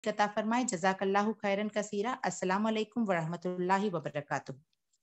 عطا فرمائے. جزاک اللہ خیرن کثیرا. السلام علیکم ورحمۃ اللہ وبرکاتہ.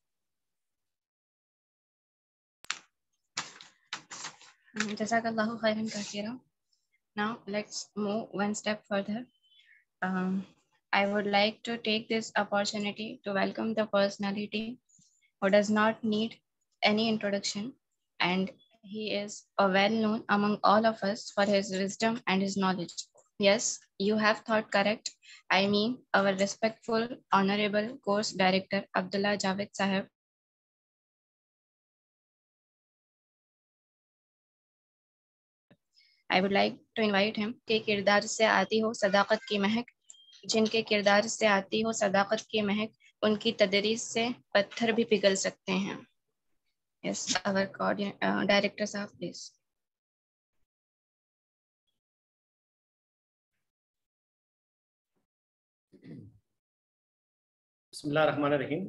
Jazakallahu khairan kathira. Now let's move one step further. I would like to take this opportunity to welcome the personality who does not need any introduction, and he is well known among all of us for his wisdom and his knowledge. Yes, you have thought correct. I mean our respectful, honorable course director Abdullah Javed Sahib. I would like to invite him. کہ کردار سے آتی ہو صداقت کی مہک، جن کے کردار سے آتی ہو صداقت کی مہک، ان کی تدریس سے پتھر بھی پگھل سکتے ہیں. Yes, our director صاحب please. بسم اللہ الرحمن الرحیم.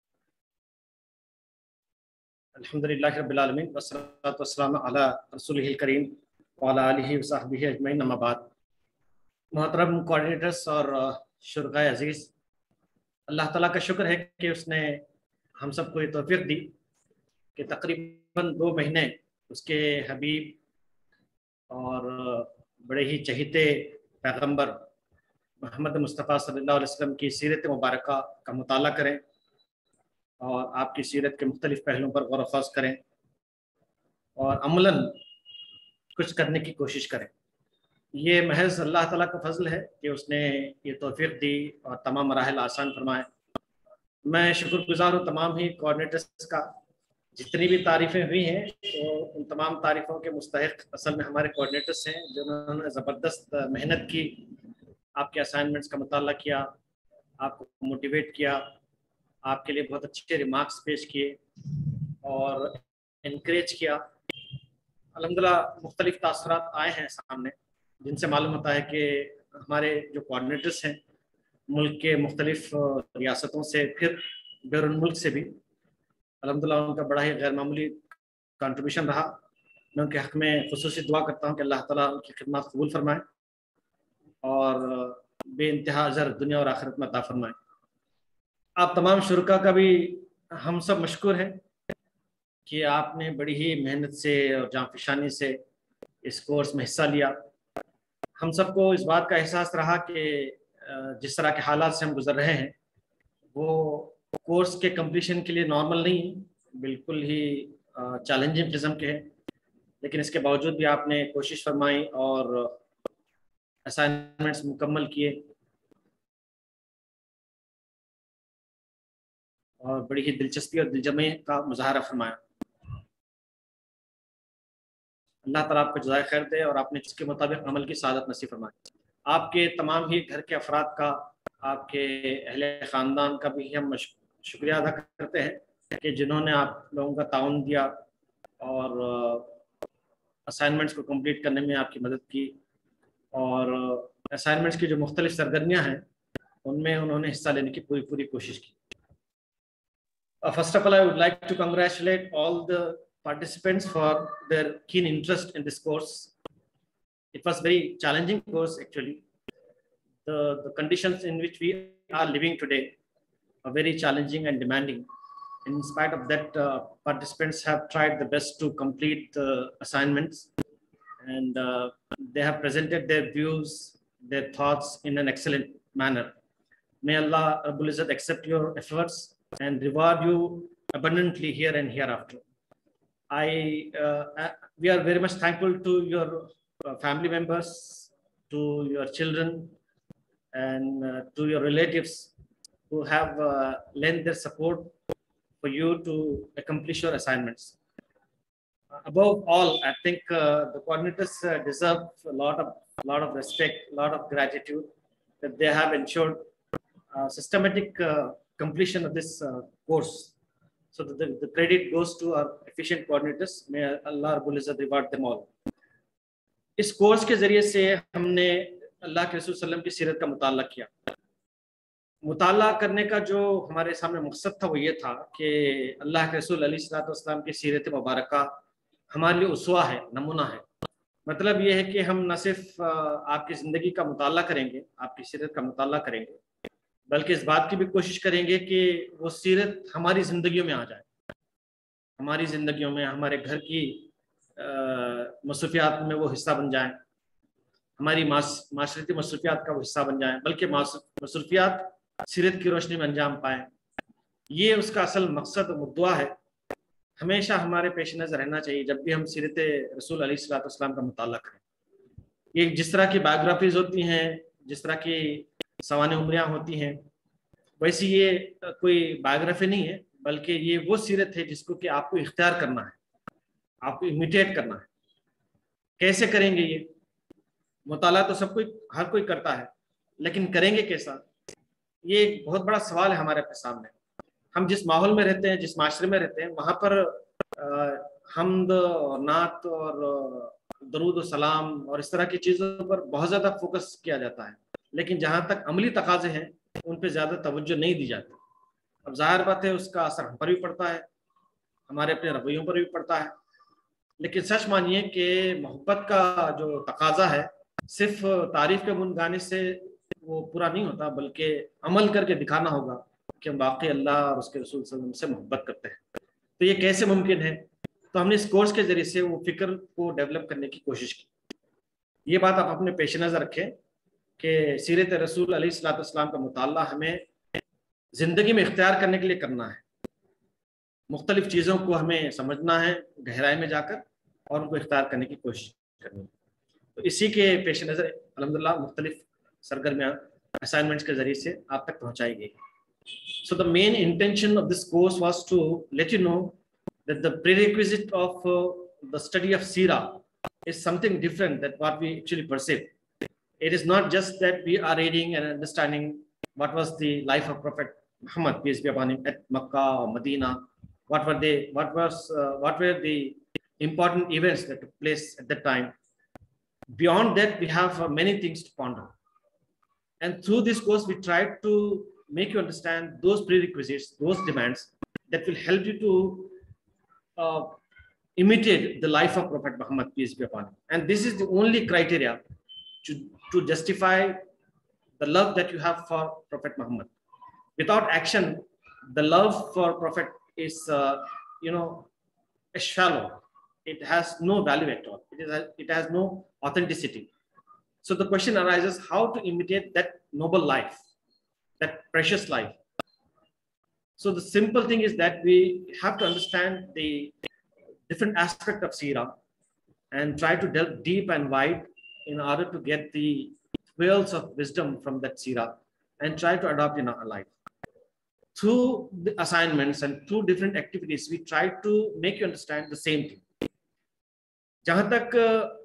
الحمدللہ رب العالمین والصلاۃ والسلام علی رسولہ الکریم وعلی آلہ وصحبہ اجمعین. اما بعد. محترم کوآرڈینیٹرز اور شرکائے عزیز، اللہ تعالیٰ کا شکر ہے کہ اس نے ہم سب کو یہ توفیق دی کہ تقریباً 2 مہینے اس کے حبیب اور بڑے ہی چہیتے پیغمبر محمد مصطفیٰ صلی اللہ علیہ وسلم کی سیرت مبارکہ کا مطالعہ کریں اور آپ کی سیرت کے مختلف پہلوؤں پر غور و خوض کریں اور عملاً کچھ کرنے کی کوشش کریں. یہ محض اللہ تعالیٰ کا فضل ہے کہ اس نے یہ توفیق دی اور تمام مراحل آسان فرمائے. میں شکر گزار ہوں تمام ہی کوآرڈینیٹرز کا. جتنی بھی تعریفیں ہوئی ہیں تو ان تمام تعریفوں کے مستحق اصل میں ہمارے کوآرڈینیٹرز ہیں، جنہوں نے زبردست محنت کی، آپ کے اسائنمنٹس کا مطالعہ کیا، آپ کو موٹیویٹ کیا، آپ کے لیے بہت اچھے ریمارکس پیش کیے اور انکریج کیا. الحمدللہ مختلف تاثرات آئے ہیں سامنے، جن سے معلوم ہوتا ہے کہ ہمارے جو کوآرڈینیٹرز ہیں ملک کے مختلف ریاستوں سے، پھر بیرون ملک سے بھی، الحمدللہ ان کا بڑا ہی غیر معمولی کنٹریبیوشن رہا. میں ان کے حق میں خصوصی دعا کرتا ہوں کہ اللہ تعالیٰ ان کی خدمات قبول فرمائے اور بے انتہا اجر دنیا اور آخرت میں عطا فرمائے. آپ تمام شرکا کا بھی ہم سب مشکور ہیں کہ آپ نے بڑی ہی محنت سے اور جانفشانی سے اس کورس میں حصہ لیا. ہم سب کو اس بات کا احساس رہا کہ جس طرح کے حالات سے ہم گزر رہے ہیں وہ کورس کے کمپلیشن کے لیے نارمل نہیں، بالکل ہی چیلنجنگ قسم کے ہیں، لیکن اس کے باوجود بھی آپ نے کوشش فرمائی اور اسائنمنٹس مکمل کیے اور بڑی ہی دلچسپی اور دلجمعی کا مظاہرہ فرمایا. اللہ تعالیٰ آپ کو جزائے خیر دے اور آپ نے جس کے مطابق عمل کی سعادت نصیب فرمائے. آپ کے تمام ہی گھر کے افراد کا، آپ کے اہل خاندان کا بھی ہم شکریہ ادا کرتے ہیں کہ جنہوں نے آپ لوگوں کا تعاون دیا اور اسائنمنٹس کو کمپلیٹ کرنے میں آپ کی مدد کی، اور اسائنمنٹس کی جو مختلف سرگرمیاں ہیں ان میں انہوں نے حصہ لینے کی پوری کوشش کی. First of all, I would like to congratulate all the participants for their keen interest in this course. It was very challenging course actually. The conditions in which we are living today are very challenging and demanding. In spite of that, participants have tried the best to complete the assignments, and they have presented their views, their thoughts in an excellent manner. May Allah Rabbul Izzat accept your efforts and reward you abundantly here and hereafter. We are very much thankful to your family members, to your children, and to your relatives who have lent their support for you to accomplish your assignments. Above all, I think the coordinators deserve a lot of respect, a lot of gratitude that they have ensured systematic completion of this course. So the credit goes to our efficient coordinators. May Allah Rabbul Izzat reward them all. اس course کے ذریعے سے ہم نے اللہ کے رسول صلی اللہ علیہ وسلم کی سیرت کا مطالعہ کیا. مطالعہ کرنے کا جو ہمارے سامنے مقصد تھا وہ یہ تھا کہ اللہ کے رسول علیہ الصلوۃ والسلام کی سیرت مبارکہ ہمارے لیے اسوہ ہے، نمونہ ہے. مطلب یہ ہے کہ ہم نہ صرف آپ کی زندگی کا مطالعہ کریں گے، آپ کی سیرت کا مطالعہ کریں گے، بلکہ اس بات کی بھی کوشش کریں گے کہ وہ سیرت ہماری زندگیوں میں آ جائے، ہماری زندگیوں میں، ہمارے گھر کی مصروفیات میں وہ حصہ بن جائیں، ہماری معاشرتی مصروفیات کا وہ حصہ بن جائیں، بلکہ مصروفیات سیرت کی روشنی میں انجام پائیں۔ یہ اس کا اصل مقصد و مدعا ہے، ہمیشہ ہمارے پیش نظر رہنا چاہیے جب بھی ہم سیرت رسول علیہ الصلوۃ والسلام کا مطالعہ کریں۔ یہ جس طرح کی بایوگرافیز ہوتی ہیں، جس طرح کی سوانح عمریاں ہوتی ہیں، ویسی یہ کوئی بایوگرافی نہیں ہے، بلکہ یہ وہ سیرت ہے جس کو کہ آپ کو اختیار کرنا ہے، آپ کو امیٹیٹ کرنا ہے۔ کیسے کریں گے؟ یہ مطالعہ تو ہر کوئی کرتا ہے، لیکن کریں گے کیسا؟ یہ ایک بہت بڑا سوال ہے ہمارے اپنے سامنے۔ ہم جس ماحول میں رہتے ہیں، جس معاشرے میں رہتے ہیں، وہاں پر حمد اور نعت اور درود و سلام اور اس طرح کی چیزوں پر بہت زیادہ فوکس کیا جاتا ہے، لیکن جہاں تک عملی تقاضے ہیں ان پہ زیادہ توجہ نہیں دی جاتی۔ اب ظاہر بات ہے اس کا اثر ہم پر بھی پڑتا ہے، ہمارے اپنے رویوں پر بھی پڑتا ہے، لیکن سچ مانیے کہ محبت کا جو تقاضا ہے صرف تعریف کے گن گانے سے وہ پورا نہیں ہوتا، بلکہ عمل کر کے دکھانا ہوگا کہ ہم واقعی اللہ اور اس کے رسول صلی اللہ علیہ وسلم سے محبت کرتے ہیں۔ تو یہ کیسے ممکن ہے؟ تو ہم نے اس کورس کے ذریعے سے وہ فکر کو ڈیولپ کرنے کی کوشش کی۔ یہ بات آپ اپنے پیش نظر رکھیں کہ سیرت رسول علیہ الصلوۃ والسلام کا مطالعہ ہمیں زندگی میں اختیار کرنے کے لیے کرنا ہے، مختلف چیزوں کو ہمیں سمجھنا ہے گہرائی میں جا کر اور ان کو اختیار کرنے کی کوشش کرنی ہے۔ تو اسی کے پیش نظر الحمدللہ مختلف سرگرمیاں اسائنمنٹس کے ذریعے سے آپ تک پہنچائی گئی۔ So the main intention of this course was to let you know that the prerequisite of the study of Seerah is something different than what we actually perceive. It is not just that we are reading and understanding what was the life of Prophet Muhammad, peace be upon him, at Makkah or Medina. What were the important events that took place at that time. Beyond that, we have many things to ponder. And through this course, we tried to make you understand those prerequisites, those demands that will help you to imitate the life of Prophet Muhammad, peace be upon him. And this is the only criteria to justify the love that you have for Prophet Muhammad. Without action, the love for Prophet is, shallow. It has no value at all. It has no authenticity. So the question arises, how to imitate that noble life, that precious life. So the simple thing is that we have to understand the different aspect of Seerah and try to delve deep and wide in order to get the wells of wisdom from that Seerah and try to adopt in our life. Through the assignments and through different activities, we try to make you understand the same thing. جہاں تک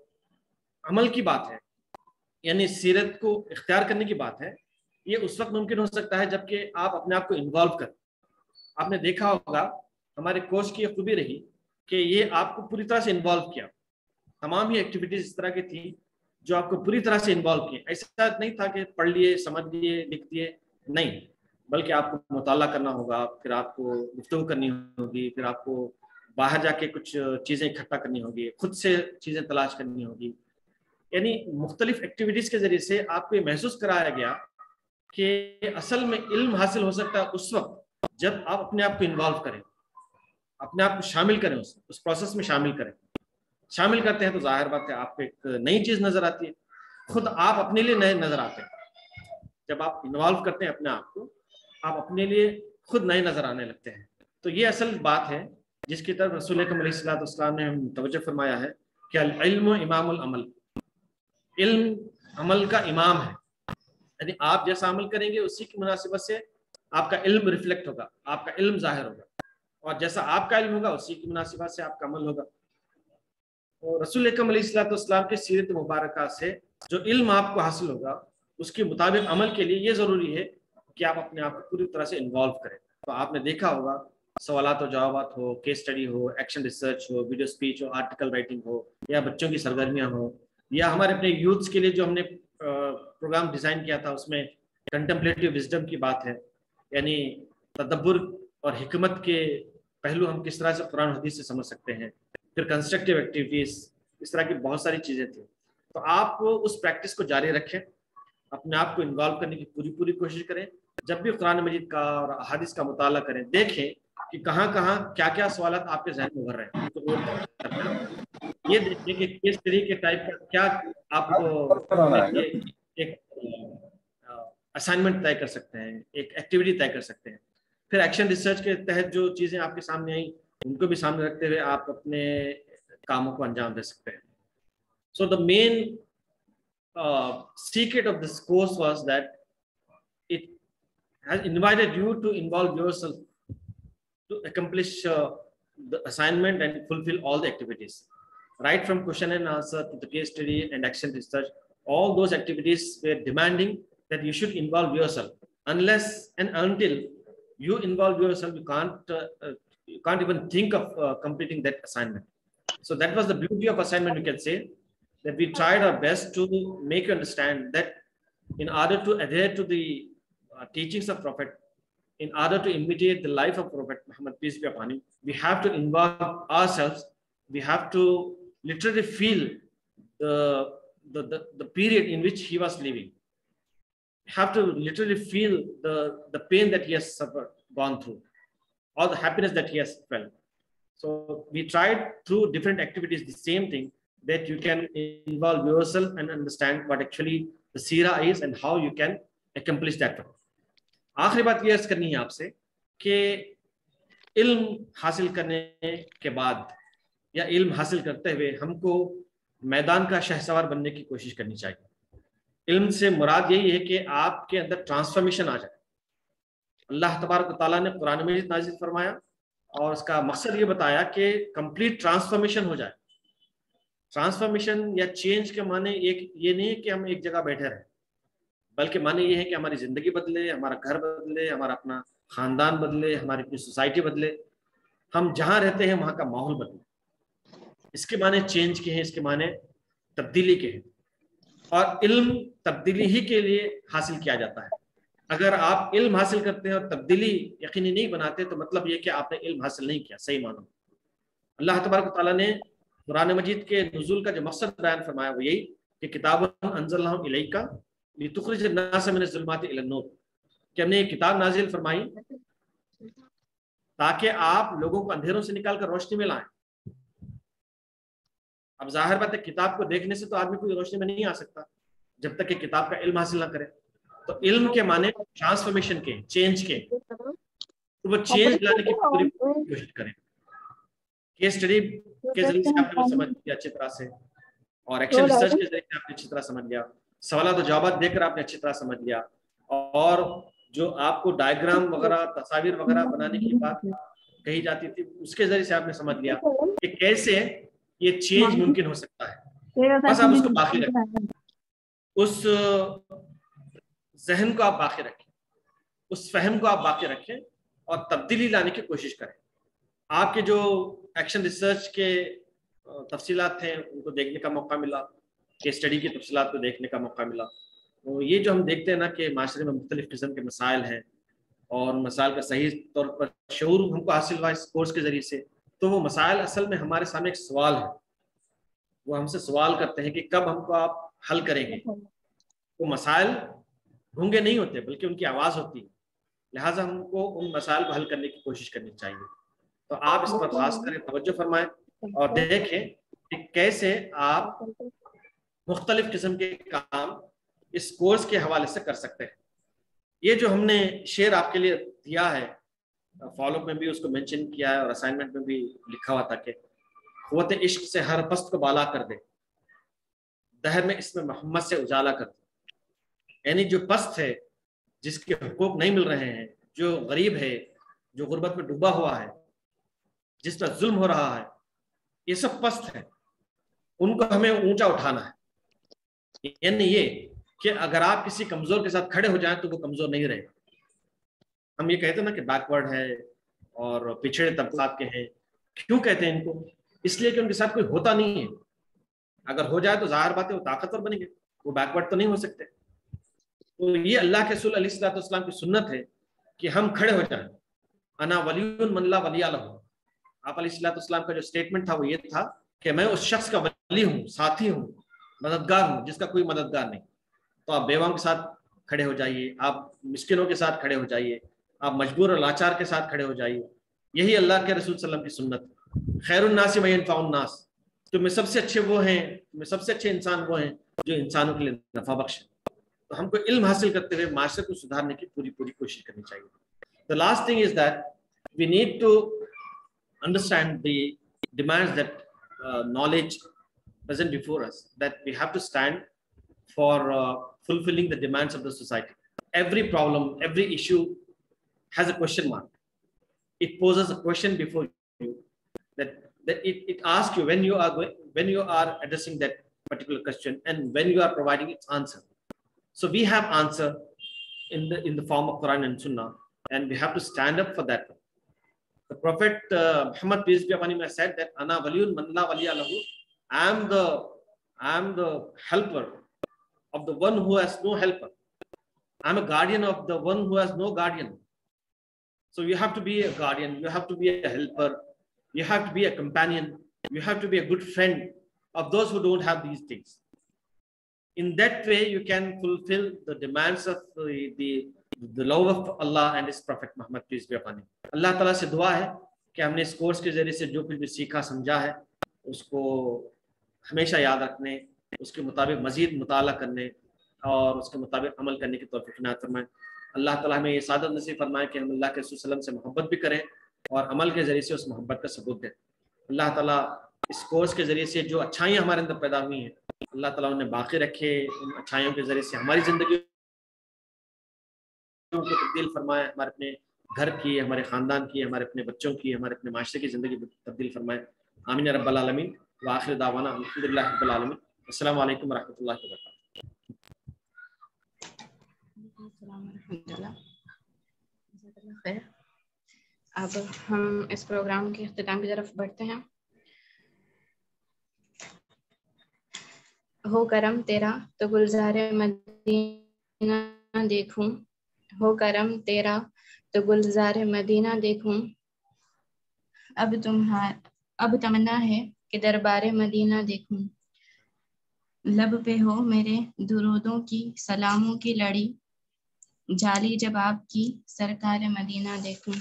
عمل کی بات ہے، یعنی سیرت کو اختیار کرنے کی بات ہے، یہ اس وقت ممکن ہو سکتا ہے جبکہ آپ اپنے آپ کو انوالو کریں۔ آپ نے دیکھا ہوگا ہمارے کورس کی یہ خوبی رہی کہ یہ آپ کو پوری طرح سے انوالو کیا۔ تمام ہی ایکٹیویٹیز اس طرح کی تھیں جو آپ کو پوری طرح سے انوالو کیے۔ ایسا نہیں تھا کہ پڑھ لیے، سمجھ لیے، لکھ دیے، نہیں، بلکہ آپ کو مطالعہ کرنا ہوگا، پھر آپ کو گفتگو کرنی ہوگی، پھر آپ کو باہر جا کے کچھ چیزیں اکٹھا کرنی ہوگی، خود سے چیزیں تلاش کرنی ہوگی۔ یعنی مختلف ایکٹیویٹیز کے ذریعے سے آپ کو یہ محسوس کرایا گیا کہ اصل میں علم حاصل ہو سکتا ہے اس وقت جب آپ اپنے آپ کو انوالو کریں، اپنے آپ کو شامل کریں، اس پروسیس میں شامل کریں۔ شامل کرتے ہیں تو ظاہر بات ہے آپ کو ایک نئی چیز نظر آتی ہے، خود آپ اپنے لیے نئے نظر آتے ہیں۔ جب آپ انوالو کرتے ہیں اپنے آپ کو، آپ اپنے لیے خود نئے نظر آنے لگتے ہیں۔ تو یہ اصل بات ہے جس کی طرف رسول اکرم علیہ الصلوۃ والسلام نے ہم توجہ فرمایا ہے کہ العلم امام العمل، علم عمل کا امام ہے۔ یعنی آپ جیسا عمل کریں گے اسی کی مناسبت سے آپ کا علم ریفلیکٹ ہوگا، آپ کا علم ظاہر ہوگا، اور جیسا آپ کا علم ہوگا اسی کی مناسبت سے آپ کا عمل ہوگا۔ اور رسول اکرم علیہ الصلوۃ والسلام کی سیرت مبارکہ سے جو علم آپ کو حاصل ہوگا اس کے مطابق عمل کے لیے یہ ضروری ہے کہ آپ اپنے آپ کو پوری طرح سے انوالو کریں۔ تو آپ نے دیکھا ہوگا سوالات و جوابات ہو، کیس اسٹڈی ہو، ایکشن ریسرچ ہو، ویڈیو اسپیچ ہو، آرٹیکل رائٹنگ ہو، یا بچوں کی سرگرمیاں ہوں، یا ہمارے اپنے یوتھس کے لیے جو ہم نے پروگرام ڈیزائن کیا تھا اس میں کنٹمپلیٹیو وزڈم کی بات ہے، یعنی تدبر اور حکمت کے پہلو ہم کس طرح سے قرآن حدیث سے سمجھ سکتے ہیں۔ پھر کنسٹرکٹیو ایکٹیویٹیز، اس طرح کی بہت ساری چیزیں تھیں. تو آپ اس پریکٹس کو جاری رکھیں, اپنے آپ کو انوالو کرنے کی پوری کوشش کریں. جب بھی قرآن مجید کا اور احادیث کا مطالعہ کریں, دیکھیں کہ کہاں کیا سوالات آپ کے ذہن میں ابھر رہے ہیں, ان کو نوٹ کریں. یہ دیکھیں کہ کس طریقے ٹائپ کا کیا آپ کو ایک اسائنمنٹ طے کر سکتے ہیں, ایک ایکٹیویٹی طے کر سکتے ہیں. پھر ایکشن ریسرچ کے تحت جو چیزیں آپ کے سامنے آئیں ان کو بھی سامنے رکھتے ہوئے آپ اپنے کاموں کو انجام دے سکتے ہیں. سو دا مین secret of this course was that it has invited you to involve yourself to accomplish the assignment and fulfill all the activities, right from question and answer to the case study and action research. All those activities were demanding that you should involve yourself. Unless and until you involve yourself, you can't even think of completing that assignment. So that was the beauty of assignment, you can say, that we tried our best to make you understand that in order to adhere to the teachings of Prophet, in order to imitate the life of Prophet Muhammad, peace be upon him, we have to involve ourselves. We have to literally feel the period in which he was living. We have to literally feel the pain that he has suffered, gone through, all the happiness that he has felt. So we tried through different activities the same thing, that you can involve yourself and understand what actually the seerah is and how you can accomplish that. آخری بات یہ عرض کرنی ہے آپ سے کہ علم حاصل کرنے کے بعد یا علم حاصل کرتے ہوئے ہم کو میدان کا شہسوار بننے کی کوشش کرنی چاہیے. علم سے مراد یہی ہے کہ آپ کے اندر ٹرانسفارمیشن آ جائے. اللہ تبارک و تعالیٰ نے قرآن مجید نازل فرمایا اور اس کا مقصد یہ بتایا کہ کمپلیٹ ٹرانسفارمیشن ہو جائے. ٹرانسفارمیشن یا چینج کے معنی یہ نہیں ہے کہ ہم ایک جگہ بیٹھے رہیں, بلکہ معنی یہ ہے کہ ہماری زندگی بدلے, ہمارا گھر بدلے, ہمارا اپنا خاندان بدلے, ہماری اپنی سوسائٹی بدلے, ہم جہاں رہتے ہیں وہاں کا ماحول بدلے. اس کے معنی چینج کے ہیں, اس کے معنی تبدیلی کے ہیں. اور علم تبدیلی ہی کے لیے حاصل کیا جاتا ہے. اگر آپ علم حاصل کرتے ہیں اور تبدیلی یقینی نہیں بناتے تو مطلب یہ کہ آپ نے علم حاصل نہیں کیا صحیح معنی. اللہ تبارک و تعالیٰ نے قرآن مجید کے نزول کا جو مقصد بیان فرمایا وہ یہی کہ کتاب انزلناہ الیک لتخرج الناس من الظلمات الی النور, کہ ہم نے یہ کتاب نازل فرمائی تاکہ آپ لوگوں کو اندھیروں سے نکال کر روشنی میں لائیں. اب ظاہر بات ہے کتاب کو دیکھنے سے تو آدمی کوئی روشنی میں نہیں آ سکتا جب تک کہ کتاب کا علم حاصل نہ کرے. تو علم کے معنی ٹرانسفارمیشن کے, چینج کے, تو وہ چینج لانے کی پوری کوشش کریں. کیس اسٹڈی کے ذریعے سے آپ نے سمجھ لیا اچھی طرح سے, اور ایکشن ریسرچ کے ذریعے سے آپ نے اچھی طرح سمجھ لیا, سوالات و جوابات دے کر آپ نے اچھی طرح سمجھ لیا, اور جو آپ کو ڈائیگرام وغیرہ تصاویر وغیرہ بنانے کی بات کہی جاتی تھی اس کے ذریعے سے آپ نے سمجھ لیا کہ کیسے یہ چینج ممکن ہو سکتا ہے. بس آپ اس کو باقی رکھیں, اس ذہن کو آپ باقی رکھیں, اس فہم کو آپ باقی رکھیں اور تبدیلی لانے کی کوشش کریں. آپ کے جو ایکشن ریسرچ کے تفصیلات تھے ان کو دیکھنے کا موقع ملا, کہ اسٹڈی کی تفصیلات کو دیکھنے کا موقع ملا. تو یہ جو ہم دیکھتے ہیں نا کہ معاشرے میں مختلف قسم کے مسائل ہیں اور مسائل کا صحیح طور پر شعور ہم کو حاصل ہوا اس کورس کے ذریعے سے, تو وہ مسائل اصل میں ہمارے سامنے ایک سوال ہے. وہ ہم سے سوال کرتے ہیں کہ کب ہم کو آپ حل کریں گے. وہ مسائل گونگے نہیں ہوتے بلکہ ان کی آواز ہوتی ہے, لہٰذا ہم کو ان مسائل کو حل کرنے کی کوشش کرنی چاہیے. تو آپ اس پر خاص کریں, توجہ فرمائیں اور دیکھیں کہ کیسے آپ مختلف قسم کے کام اس کورس کے حوالے سے کر سکتے ہیں. یہ جو ہم نے شعر آپ کے لیے دیا ہے, فالو اپ میں بھی اس کو مینشن کیا ہے اور اسائنمنٹ میں بھی لکھا ہوا تھا کہ قوت عشق سے ہر پست کو بالا کر دے, دہر میں اس میں محمد سے اجالا کر دے. یعنی جو پست ہے, جس کے حقوق نہیں مل رہے ہیں, جو غریب ہے, جو غربت میں ڈوبا ہوا ہے, جس پر ظلم ہو رہا ہے, یہ سب پست ہے, ان کو ہمیں اونچا اٹھانا ہے. یعنی یہ کہ اگر آپ کسی کمزور کے ساتھ کھڑے ہو جائیں تو وہ کمزور نہیں رہے. ہم یہ کہتے ہیں نا کہ بیکورڈ ہے اور پچھڑے طبقات کے ہیں. کیوں کہتے ہیں ان کو؟ اس لیے کہ ان کے ساتھ کوئی ہوتا نہیں ہے. اگر ہو جائے تو ظاہر بات ہے وہ طاقتور بنیں گے, وہ بیکورڈ تو نہیں ہو سکتے. تو یہ اللہ کے رسول علیہ الصلوۃ والسلام کی سنت ہے کہ ہم کھڑے ہو جائیں. انا ولی من لا ولی لہ. آپ علیہ الصلوۃ والسلام کا جو اسٹیٹمنٹ تھا وہ یہ تھا کہ میں اس شخص کا والی ہوں, ساتھی ہوں, مددگار ہوں جس کا کوئی مددگار نہیں. تو آپ بیواؤں کے ساتھ کھڑے ہو جائیے, آپ مسکینوں کے ساتھ کھڑے ہو جائیے, آپ مجبور اور لاچار کے ساتھ کھڑے ہو جائیے. یہی اللہ کے رسول صلی اللہ علیہ وسلم کی سنت. خیر الناس من ينفع الناس, تو میں سب سے اچھے وہ ہیں, میں سب سے اچھے انسان وہ ہیں جو انسانوں کے لیے نفع بخش ہیں. تو ہم کو علم حاصل کرتے ہوئے معاشرے کو سدھارنے کی پوری کوشش کرنی چاہیے. The last thing is that we need to understand the demands that knowledge present before us, that we have to stand for fulfilling the demands of the society. Every problem, every issue has a question mark. It poses a question before you that it asks you when you are addressing that particular question and when you are providing its answer. So we have answer in the form of Quran and Sunnah, and we have to stand up for that. The Prophet Muhammad peace be upon him has said that ana waliyun man la waliya lahu, I am the helper of the one who has no helper. I am a guardian of the one who has no guardian. So you have to be a guardian, you have to be a helper, you have to be a companion, you have to be a good friend of those who don't have these things. In that way you can fulfill the demands of the love of Allah and His Prophet Muhammad peace be upon him. اللہ تعالیٰ سے دعا ہے کہ ہم نے اس course کے ذریعے سے جو کچھ بھی سیکھا سمجھا ہے اس کو ہمیشہ یاد رکھنے, اس کے مطابق مزید مطالعہ کرنے اور اس کے مطابق عمل کرنے کی توفیق عنایت فرمائے. اللہ تعالیٰ ہمیں یہ سعادت نصیب فرمائے کہ ہم اللہ کے رسول صلی اللہ علیہ وسلم سے محبت بھی کریں اور عمل کے ذریعے سے اس محبت کا ثبوت دیں. اللہ تعالیٰ اس کورس کے ذریعے سے جو اچھائیاں ہمارے اندر پیدا ہوئی ہیں اللہ تعالیٰ انہیں باقی رکھے, ان اچھائیوں کے ذریعے سے ہماری زندگی کو تبدیل فرمائے, ہمارے اپنے گھر کی, ہمارے خاندان کی, ہمارے اپنے بچوں کی, ہمارے اپنے معاشرے کی زندگی تبدیل فرمائے. آمین رب العالمین. وآخر دعوانا الحمدللہ رب العالمین. السلام علیکم ورحمۃ اللہ وبرکاتہ. اب ہم اس پروگرام کے اختتام کی طرف بڑھتے ہیں. ہو کرم تیرا تو گلزار مدینہ دیکھوں, ہو کرم تیرا تو گلزار مدینہ دیکھوں, اب تمنا ہے کہ دربار مدینہ دیکھوں, لب پہ ہو میرے درودوں کی سلاموں کی لڑی, جالی جب آپ کی سرکار مدینہ دیکھوں.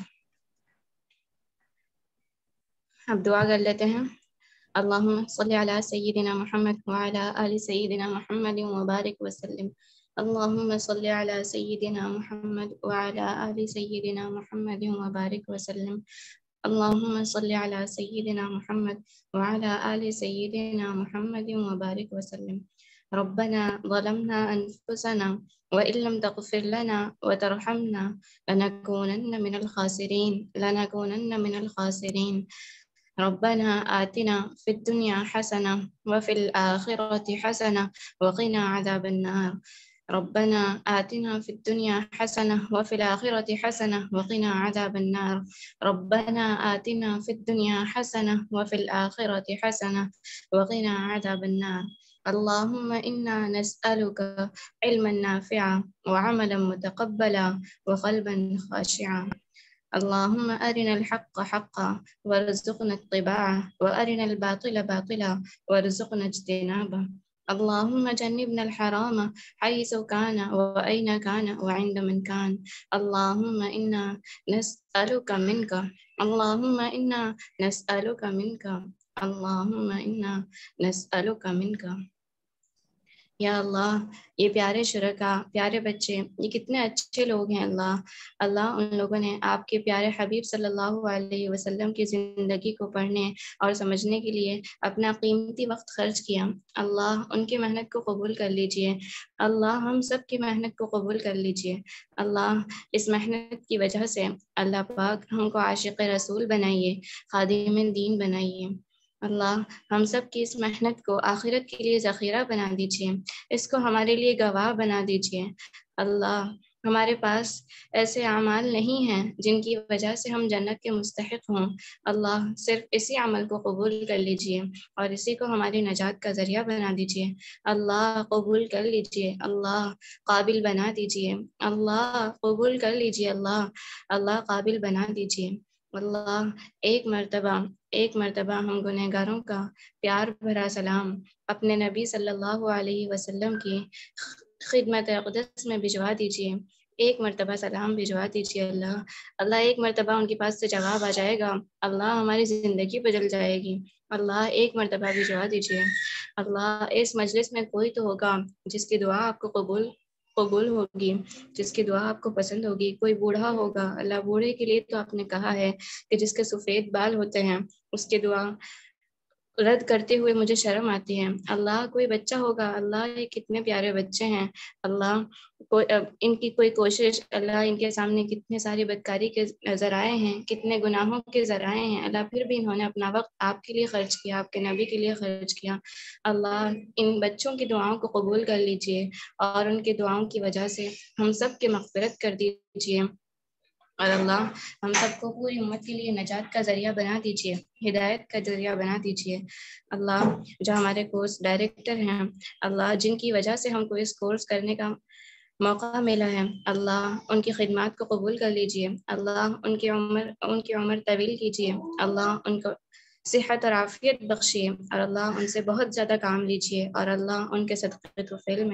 اب دعا کر لیتے ہیں. اللہم صلی علی سیدنا محمد وعلی آل سیدنا محمد وبارک وسلم. اللہم صلی علی سیدنا محمد وعلی آل سیدنا محمد وبارک وسلم. اللہم صلی علی سیدنا محمد وعلی آل سیدنا محمد وبارک وسلم. ربنا ظلمنا انفسنا وإن لم تغفر لنا وترحمنا لنكونن من الخاسرين. ربنا آتنا في الدنيا حسنة وفي الآخرة حسنة وقنا عذاب النار. ربنا آتنا في الدنيا حسنة وفي الآخرة حسنة وقنا عذاب النار. ربنا آتنا في الدنيا حسنة وفي الآخرة حسنة وقنا عذاب النار. اللهم إنا نسألك علما نافعا وعملا متقبلا وقلبا خاشعا. اللهم أرنا الحق حقا وارزقنا اتباعه وأرنا الباطل باطلا وارزقنا اجتنابه. اللهم جنبنا الحرام حيث كان وأين كان وعند من كان. اللهم إنا نسألك منك اللهم إنا نسألك منك اللهم إنا نسألك منك. یا اللہ یہ پیارے شرکا, پیارے بچے, یہ کتنے اچھے لوگ ہیں. اللہ ان لوگوں نے آپ کے پیارے حبیب صلی اللہ علیہ وسلم کی زندگی کو پڑھنے اور سمجھنے کے لیے اپنا قیمتی وقت خرچ کیا. اللہ ان کی محنت کو قبول کر لیجئے. اللہ ہم سب کی محنت کو قبول کر لیجئے. اللہ اس محنت کی وجہ سے اللہ پاک ہم کو عاشق رسول بنائیے, خادم دین بنائیے. اللہ ہم سب کی اس محنت کو آخرت کے لیے ذخیرہ بنا دیجیے, اس کو ہمارے لیے گواہ بنا دیجیے. اللہ ہمارے پاس ایسے اعمال نہیں ہیں جن کی وجہ سے ہم جنت کے مستحق ہوں. اللہ صرف اسی عمل کو قبول کر لیجیے اور اسی کو ہماری نجات کا ذریعہ بنا دیجیے. اللہ قبول کر لیجیے. اللہ قابل بنا دیجیے. اللہ قبول کر لیجیے. اللہ قابل بنا دیجیے. اللہ ایک مرتبہ ہم گنہگاروں کا پیار بھرا سلام اپنے نبی صلی اللہ علیہ وسلم کی خدمت اقدس میں بھجوا دیجیے. ایک مرتبہ سلام بھجوا دیجیے اللہ ایک مرتبہ ان کے پاس سے جواب آ جائے گا. اللہ ہماری زندگی بدل جائے گی. اللہ ایک مرتبہ بھجوا دیجیے. اللہ اس مجلس میں کوئی تو ہوگا جس کی دعا آپ کو قبول ہوگی، جس کی دعا آپ کو پسند ہوگی. کوئی بوڑھا ہوگا، اللہ بوڑھے کے لیے تو آپ نے کہا ہے کہ جس کے سفید بال ہوتے ہیں اس کی دعا رد کرتے ہوئے مجھے شرم آتی ہے. اللہ کوئی بچہ ہوگا، اللہ یہ کتنے پیارے بچے ہیں. اللہ ان کی کوئی کوشش، اللہ ان کے سامنے کتنے ساری بدکاری کے ذرائع ہیں، کتنے گناہوں کے ذرائع ہیں. اللہ پھر بھی انہوں نے اپنا وقت آپ کے لیے خرچ کیا، آپ کے نبی کے لیے خرچ کیا. اللہ ان بچوں کی دعاؤں کو قبول کر لیجئے اور ان کی دعاؤں کی وجہ سے ہم سب کی مغفرت کر دیجئے. اور اللہ ہم سب کو پوری امت کے لیے نجات کا ذریعہ بنا دیجیے، ہدایت کا ذریعہ بنا دیجیے. اللہ جو ہمارے کورس ڈائریکٹر ہیں، اللہ جن کی وجہ سے ہم کو اس کورس کرنے کا موقع ملا ہے، اللہ ان کی خدمات کو قبول کر لیجیے. اللہ ان کی عمر طویل کیجیے. اللہ ان کو صحت اور عافیت بخشیے اور اللہ ان سے بہت زیادہ کام لیجیے اور اللہ ان کے صدقے تو فعل میں